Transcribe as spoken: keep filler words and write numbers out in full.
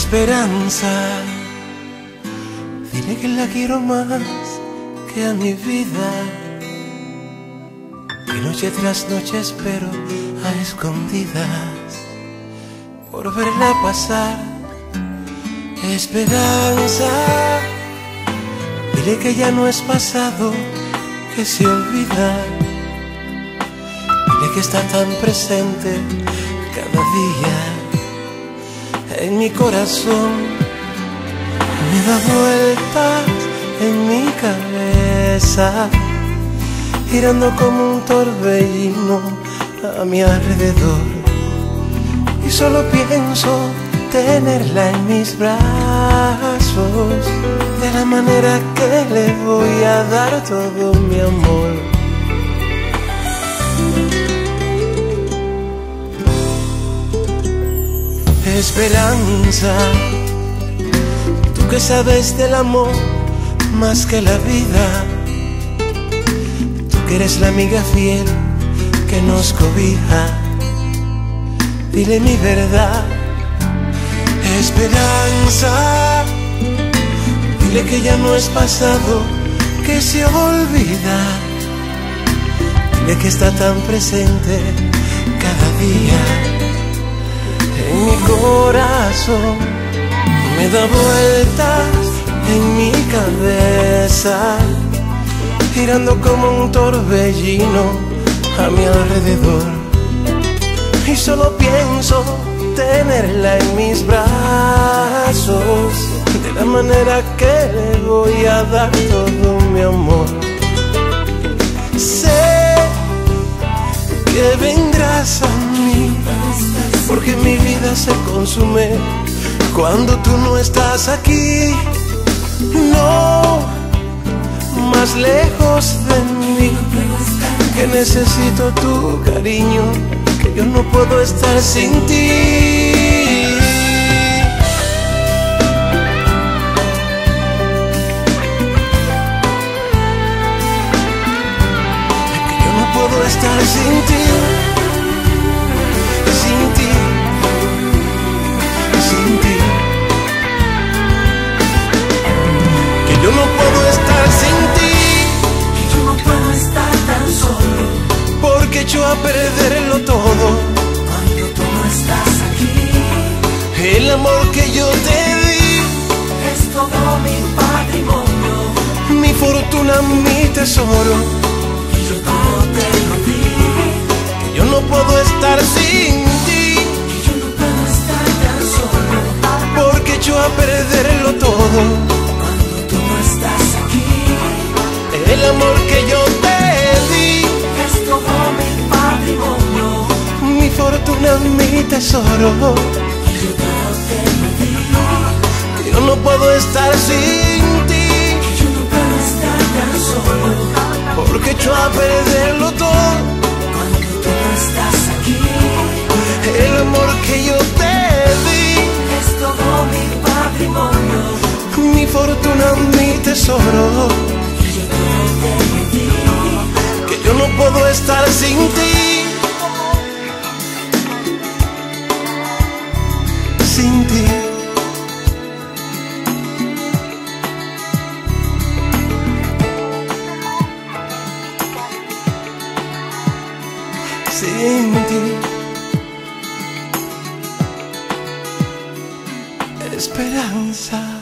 Esperanza, dile que la quiero más que a mi vida, que noche tras noche espero a escondidas por verla pasar. Esperanza, dile que ya no es pasado, que se olvida. Dile que está tan presente cada día en mi corazón. Me da vueltas en mi cabeza, girando como un torbellino a mi alrededor. Y solo pienso tenerla en mis brazos, de la manera que le voy a dar todo mi amor. Esperanza, tú que sabes del amor más que la vida, tú que eres la amiga fiel que nos cobija, dile mi verdad. Esperanza, dile que ya no es pasado, que se olvida. Dile que está tan presente cada día en mi corazón. Me da vueltas en mi cabeza, girando como un torbellino a mi alrededor. Y solo pienso tenerla en mis brazos, de la manera que le voy a dar todo mi amor. Sé que vendrás a mí, porque mi vida se consume cuando tú no estás aquí. No, más lejos de mí, que necesito tu cariño, que yo no puedo estar sin ti. Que yo no puedo estar sin ti, sin ti, sin ti. Que yo no puedo estar sin ti, que yo no puedo estar tan solo, porque echo a perderlo todo cuando tú no estás aquí. El amor que yo te di Es todo mi patrimonio, mi fortuna, mi tesoro. y yo todo te lo di. Que yo no puedo estar sin ti, Que yo no puedo estar tan solo, porque echo a perderlo todo. cuando tú no estás aquí. El amor que yo te di, Es todo mi patrimonio, mi fortuna, mi tesoro. y yo todo te lo di. Que yo no puedo estar sin ti, Que yo no puedo estar tan solo, porque echo a perderlo todo. cuando tú no estás aquí. El amor que yo te di, Es todo mi patrimonio, mi fortuna, mi tesoro. y yo todo te lo di. Que yo no puedo estar sin ti, sin ti. Sin ti. Esperanza.